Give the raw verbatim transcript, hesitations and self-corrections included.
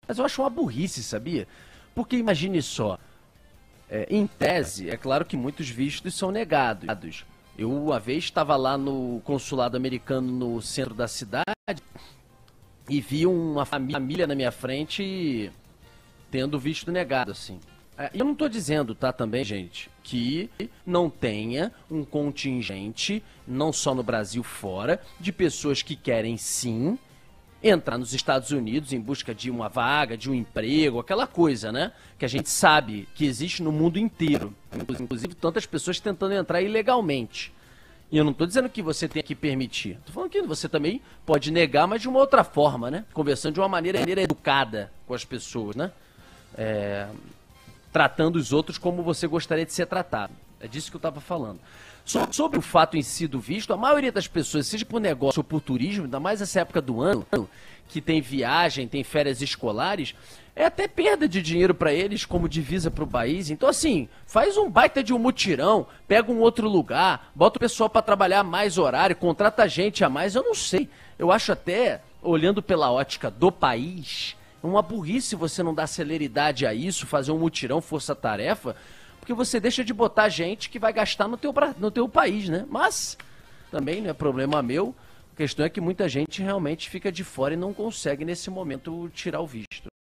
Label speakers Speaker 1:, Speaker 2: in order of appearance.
Speaker 1: Mas eu acho uma burrice, sabia? Porque imagine só, é, em tese, é claro que muitos vistos são negados. Eu, uma vez, estava lá no consulado americano no centro da cidade e vi uma família na minha frente tendo visto negado, assim. E eu não estou dizendo, tá, também, gente, que não tenha um contingente, não só no Brasil, fora, de pessoas que querem, sim, entrar nos Estados Unidos em busca de uma vaga, de um emprego, aquela coisa, né? Que a gente sabe que existe no mundo inteiro. Inclusive, tantas pessoas tentando entrar ilegalmente. E eu não estou dizendo que você tem que permitir. Estou falando que você também pode negar, mas de uma outra forma, né? Conversando de uma maneira, maneira educada com as pessoas, né? É... Tratando os outros como você gostaria de ser tratado. É disso que eu estava falando. Sobre o fato em si do visto, a maioria das pessoas, seja por negócio ou por turismo, ainda mais essa época do ano, que tem viagem, tem férias escolares, é até perda de dinheiro para eles como divisa para o país. Então, assim, faz um baita de um mutirão, pega um outro lugar, bota o pessoal para trabalhar mais horário, contrata gente a mais, eu não sei. Eu acho até, olhando pela ótica do país, uma burrice você não dar celeridade a isso, fazer um mutirão, força-tarefa, porque você deixa de botar gente que vai gastar no teu, no teu país, né? Mas também não é problema meu. A questão é que muita gente realmente fica de fora e não consegue, nesse momento, tirar o visto.